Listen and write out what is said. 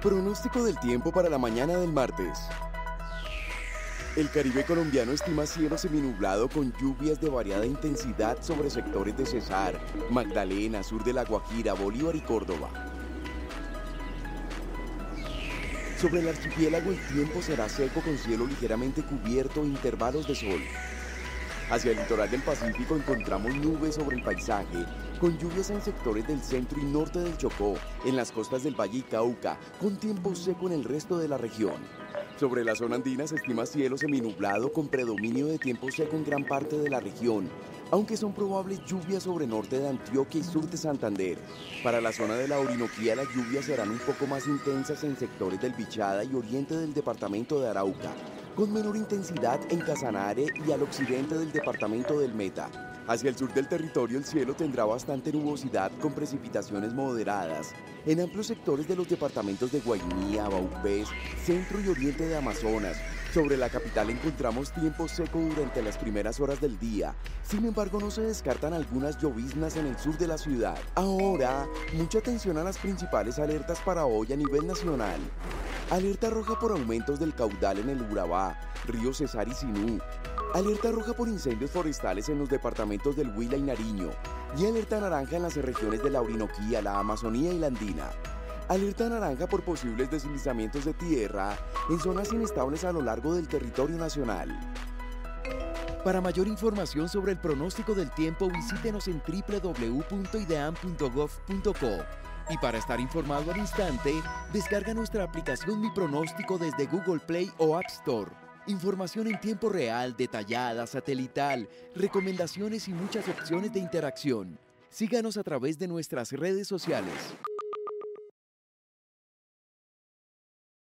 Pronóstico del tiempo para la mañana del martes. El Caribe colombiano estima cielo seminublado con lluvias de variada intensidad sobre sectores de Cesar, Magdalena, sur de La Guajira, Bolívar y Córdoba. Sobre el archipiélago el tiempo será seco con cielo ligeramente cubierto e intervalos de sol. Hacia el litoral del Pacífico encontramos nubes sobre el paisaje, con lluvias en sectores del centro y norte del Chocó, en las costas del Valle y Cauca, con tiempo seco en el resto de la región. Sobre la zona andina se estima cielo seminublado con predominio de tiempo seco en gran parte de la región, aunque son probables lluvias sobre norte de Antioquia y sur de Santander. Para la zona de la Orinoquía las lluvias serán un poco más intensas en sectores del Bichada y oriente del departamento de Arauca, con menor intensidad en Casanare y al occidente del departamento del Meta. Hacia el sur del territorio el cielo tendrá bastante nubosidad con precipitaciones moderadas en amplios sectores de los departamentos de Guainía, Vaupés, centro y oriente de Amazonas. Sobre la capital encontramos tiempo seco durante las primeras horas del día. Sin embargo, no se descartan algunas lloviznas en el sur de la ciudad. Ahora, mucha atención a las principales alertas para hoy a nivel nacional. Alerta roja por aumentos del caudal en el Urabá, río Cesar y Sinú. Alerta roja por incendios forestales en los departamentos del Huila y Nariño. Y alerta naranja en las regiones de la Orinoquía, la Amazonía y la Andina. Alerta naranja por posibles deslizamientos de tierra en zonas inestables a lo largo del territorio nacional. Para mayor información sobre el pronóstico del tiempo, visítenos en www.ideam.gov.co. Y para estar informado al instante, descarga nuestra aplicación Mi Pronóstico desde Google Play o App Store. Información en tiempo real, detallada, satelital, recomendaciones y muchas opciones de interacción. Síganos a través de nuestras redes sociales.